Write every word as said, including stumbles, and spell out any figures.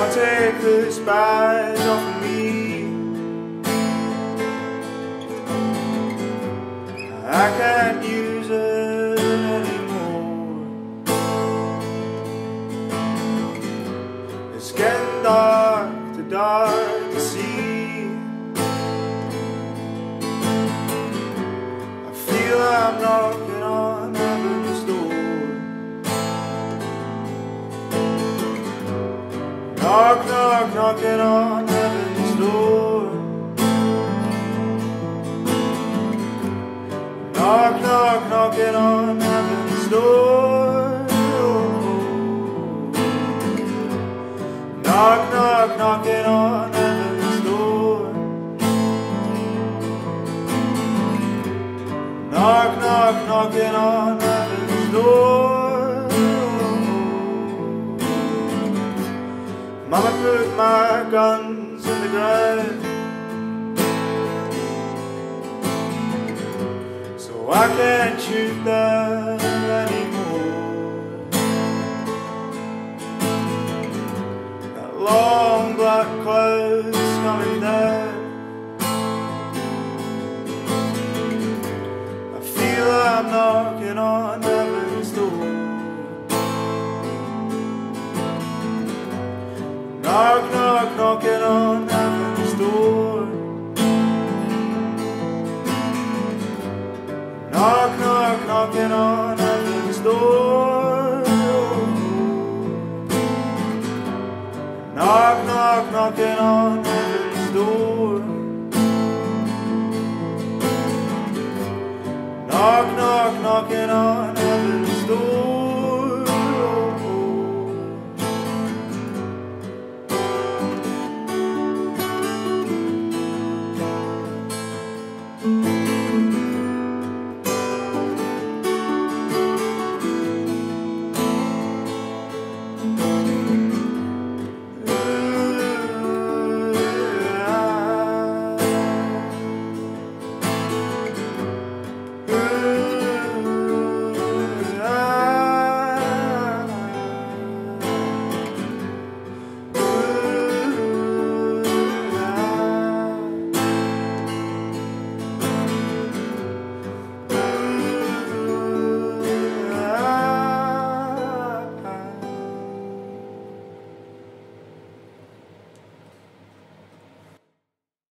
I'll take this badge off of me. I can't use it anymore. It's getting dark, too dark to see. I feel I'm knocking on heaven's door. Knock, knock, knocking on heaven's door. Knock, knock, knocking on heaven's door. Knock, knock, knocking on heaven's door. Knock, knock, knocking on heaven's door. Mama put my guns in the ground, so I can't shoot them anymore. That long black cloud's coming down. I feel I'm knocking on heaven's door. Knock, knock, knocking on heaven's door. Knock, knock, knocking on heaven's door. Knock, knock, knocking on heaven's door. Knock, knock, knocking on